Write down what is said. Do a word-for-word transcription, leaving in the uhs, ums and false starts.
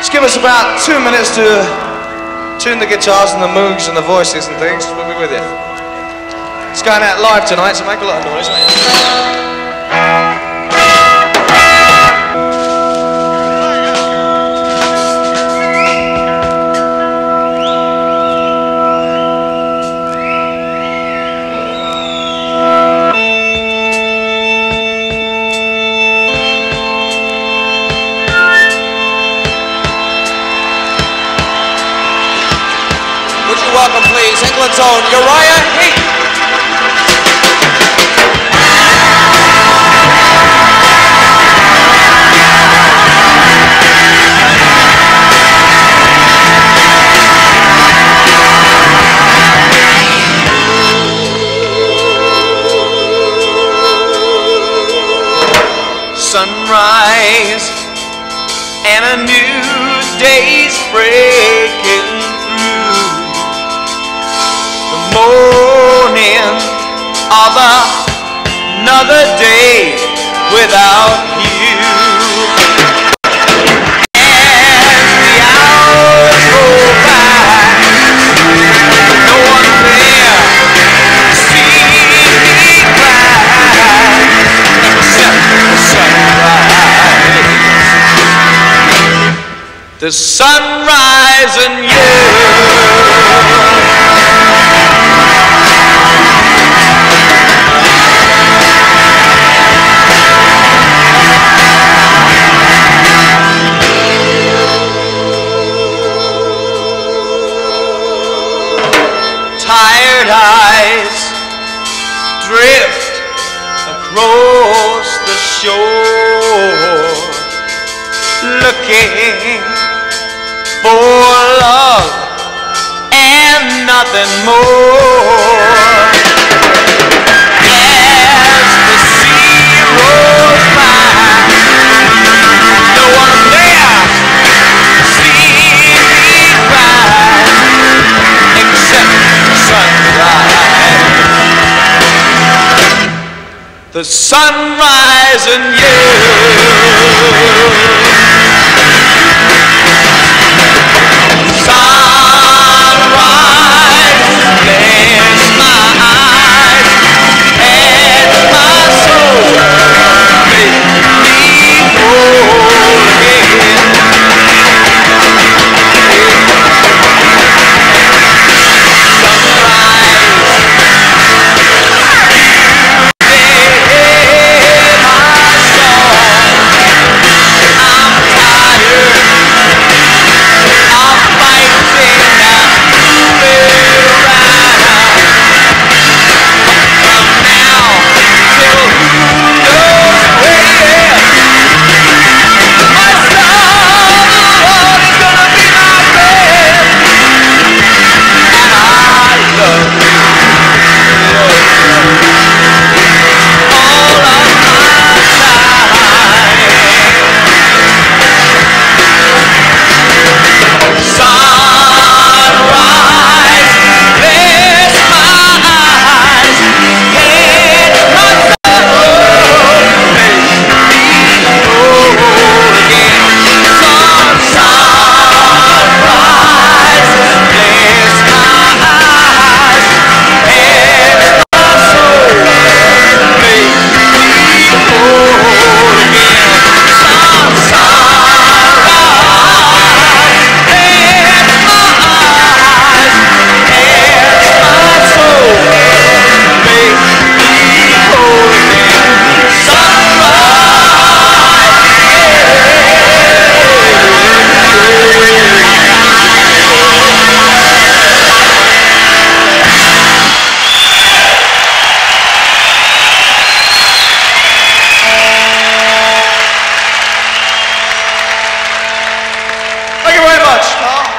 Just give us about two minutes to tune the guitars and the moogs and the voices and things. We'll be with you. It's going out live tonight, so make a lot of noise, mate. Welcome, please, England's own Uriah Heep. Sunrise and a new day's breaking. Morning of another day without you. As the hours go by, no one there to see me cry, except the sunrise. The sunrise and you. Tired eyes drift across the shore, looking for love and nothing more. As the sea rolls by, no one there to see me cry, except the sunrise and you. Sunrise, bless my eyes and my soul, make me whole again. Thank you very much.